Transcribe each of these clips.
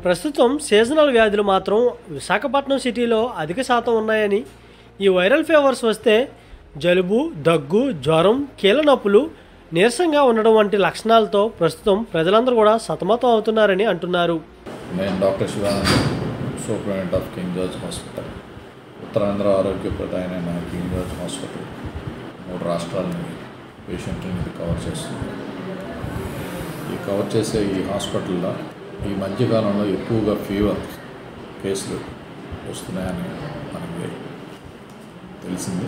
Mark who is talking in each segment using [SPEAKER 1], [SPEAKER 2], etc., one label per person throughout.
[SPEAKER 1] ప్రస్తుతం సీజనల్ వ్యాధులు మాత్రం విశాఖపట్నం సిటీలో అధిక శాతం ఉన్నాయని, ఈ వైరల్ ఫీవర్స్ వస్తే జలుబు, దగ్గు, జ్వరం, కీళ్ళ నొప్పులు, నీరసంగా ఉండడం వంటి లక్షణాలతో ప్రస్తుతం ప్రజలందరూ కూడా సతమతం అవుతున్నారని అంటున్నారు.
[SPEAKER 2] నేను doctor Shivanand, superintendent of King George Hospital, Uttarandhra ఆరోగ్య ప్రధాన కింగ్ జార్జ్ హాస్పిటల్ 3 రాష్ట్రాలని పేషెంట్లని కవర్ చేస్తుంది. ఈ కవర్ చేసే ఈ హాస్పిటల్లో ఈ మధ్యకాలంలో ఎక్కువగా ఫీవర్ కేసులు వస్తున్నాయని మనకి తెలిసింది.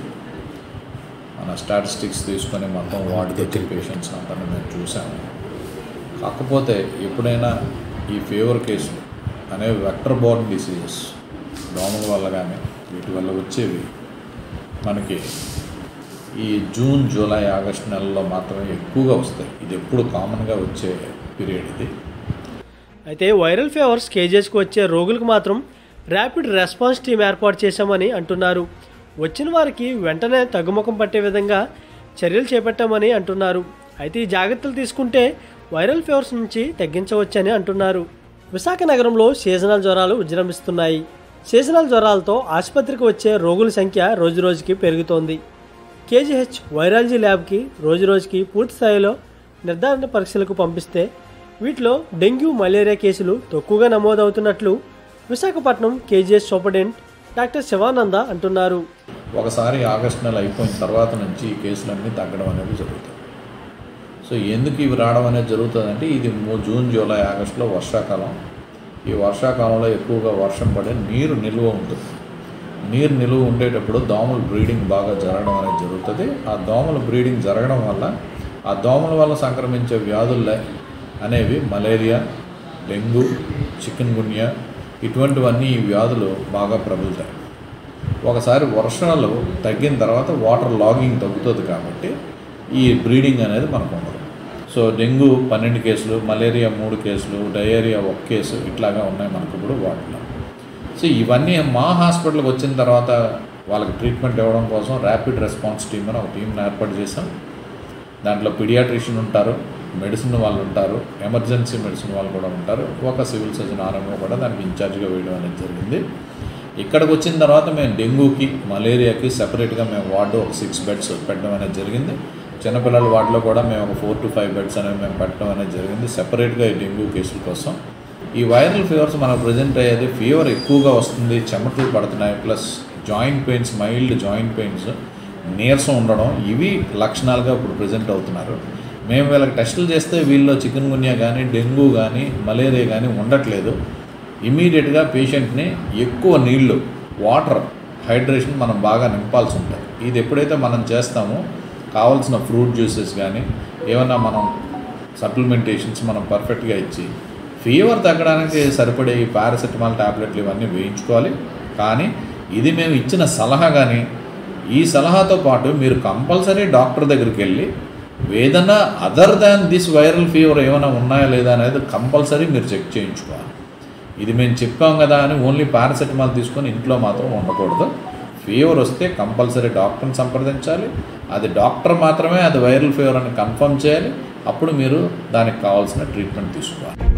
[SPEAKER 2] మన స్టాటిస్టిక్స్ తీసుకొని మొత్తం వార్డుకి వచ్చే పేషెంట్స్ అంతా మేము చూసాము. కాకపోతే ఎప్పుడైనా ఈ ఫీవర్ కేసులు అనేవి వెక్టర్ బోర్న్ డిసీజెస్, దోమల వల్ల కానీ వీటి వల్ల వచ్చేవి మనకి ఈ జూన్, జూలై, ఆగస్టు నెలల్లో మాత్రమే ఎక్కువగా వస్తాయి. ఇది ఎప్పుడు కామన్గా వచ్చే పీరియడ్ ఇది.
[SPEAKER 1] అయితే వైరల్ ఫీవర్స్ కేజెస్కి వచ్చే రోగులకు మాత్రం ర్యాపిడ్ రెస్పాన్స్ టీం ఏర్పాటు చేశామని అంటున్నారు. వచ్చిన వారికి వెంటనే తగ్గుముఖం పట్టే విధంగా చర్యలు చేపట్టామని అంటున్నారు. అయితే ఈ జాగ్రత్తలు తీసుకుంటే వైరల్ ఫీవర్స్ నుంచి తగ్గించవచ్చని అంటున్నారు. విశాఖ నగరంలో సీజనల్ జ్వరాలు విజృంభిస్తున్నాయి. సీజనల్ జ్వరాలతో ఆసుపత్రికి వచ్చే రోగుల సంఖ్య రోజురోజుకి పెరుగుతోంది. కేజీహెచ్ వైరాలజీ ల్యాబ్కి రోజురోజుకి పూర్తి స్థాయిలో నిర్ధారణ పరీక్షలకు పంపిస్తే వీటిలో డెంగ్యూ, మలేరియా కేసులు తక్కువగా నమోదవుతున్నట్లు Visakhapatnam KGH superintendent doctor Shivananda అంటున్నారు.
[SPEAKER 2] ఒకసారి ఆగస్టు నెల అయిపోయిన తర్వాత నుంచి ఈ కేసులన్నీ తగ్గడం అనేది జరుగుతుంది. సో ఎందుకు ఇవి రావడం అనేది జరుగుతుందంటే ఇది జూన్, జూలై, ఆగస్టులో వర్షాకాలం. ఈ వర్షాకాలంలో ఎక్కువగా వర్షం పడే నీరు నిల్వ ఉంటుంది. నీరు నిల్వ ఉండేటప్పుడు దోమల బ్రీడింగ్ బాగా జరగడం అనేది జరుగుతుంది. ఆ దోమల బ్రీడింగ్ జరగడం వల్ల ఆ దోమల వల్ల సంక్రమించే వ్యాధులు అనేవి మలేరియా, డెంగ్యూ, చికెన్ గున్యా ఇటువంటివన్నీ ఈ వ్యాధులు బాగా ప్రబలుతాయి. ఒకసారి వర్షాలు తగ్గిన తర్వాత వాటర్ లాగింగ్ తగ్గుతుంది కాబట్టి ఈ బ్రీడింగ్ అనేది మనకు ఉండదు. సో డెంగ్యూ 12 కేసులు, మలేరియా 3 కేసులు, డయేరియా 1 కేసు ఇట్లాగా ఉన్నాయి మనకు ఇప్పుడు వాటిలో. సో ఇవన్నీ మా హాస్పిటల్కి వచ్చిన తర్వాత వాళ్ళకి ట్రీట్మెంట్ ఇవ్వడం కోసం ర్యాపిడ్ రెస్పాన్స్ టీమ్ అని ఒక టీంని ఏర్పాటు చేశాం. దాంట్లో పీడియాట్రిషియన్ ఉంటారు, మెడిసిన్ వాళ్ళు ఉంటారు, ఎమర్జెన్సీ మెడిసిన్ వాళ్ళు కూడా ఉంటారు, ఒక సివిల్ సర్జన్ ఆరంభం కూడా దానికి ఇన్ఛార్జ్గా వేయడం అనేది జరిగింది. ఇక్కడికి వచ్చిన తర్వాత మేము డెంగ్యూకి, మలేరియాకి సెపరేట్గా మేము వార్డు ఒక 6 బెడ్స్ పెట్టడం అనేది జరిగింది. చిన్నపిల్లల వార్డులో కూడా మేము ఒక 4 to 5 బెడ్స్ అనేవి మేము పెట్టడం అనేది జరిగింది సెపరేట్గా ఈ డెంగ్యూ కేసుల కోసం. ఈ వైరల్ ఫీవర్స్ మనకు ప్రజెంట్ అయ్యేది ఫీవర్ ఎక్కువగా వస్తుంది, చెమటలు పడుతున్నాయి, plus joint pains, mild joint pains, నీరసం ఉండడం, ఇవి లక్షణాలుగా ఇప్పుడు ప్రజెంట్ అవుతున్నారు. మేము వీళ్ళకి టెస్టులు చేస్తే వీళ్ళలో చికెన్ గున్యా కానీ, డెంగ్యూ కానీ, మలేరియా కానీ ఉండట్లేదు. ఇమీడియట్గా పేషెంట్ని ఎక్కువ నీళ్లు, వాటర్ హైడ్రేషన్ మనం బాగా నింపాల్సి ఉంటుంది. ఇది ఎప్పుడైతే మనం చేస్తామో కావాల్సిన ఫ్రూట్ జ్యూసెస్ కానీ ఏమన్నా మనం సప్లిమెంటేషన్స్ మనం పర్ఫెక్ట్గా ఇచ్చి ఫీవర్ తగ్గడానికి సరిపడే ఈ పారాసెటమాల్ టాబ్లెట్లు ఇవన్నీ వేయించుకోవాలి. కానీ ఇది మేము ఇచ్చిన సలహా, కానీ ఈ సలహాతో పాటు మీరు కంపల్సరీ డాక్టర్ దగ్గరికి వెళ్ళి ఏదైనా other than this viral fever ఏమైనా ఉన్నాయా లేదా అనేది కంపల్సరీ మీరు చెక్ చేయించుకోవాలి. ఇది మేము చెప్పాం కదా అని ఓన్లీ పారాసెటమాల్ తీసుకొని ఇంట్లో మాత్రం ఉండకూడదు. ఫీవర్ వస్తే కంపల్సరీ డాక్టర్ని సంప్రదించాలి. అది డాక్టర్ మాత్రమే అది వైరల్ ఫీవర్ అని కన్ఫర్మ్ చేయాలి. అప్పుడు మీరు దానికి కావాల్సిన ట్రీట్మెంట్ తీసుకోవాలి.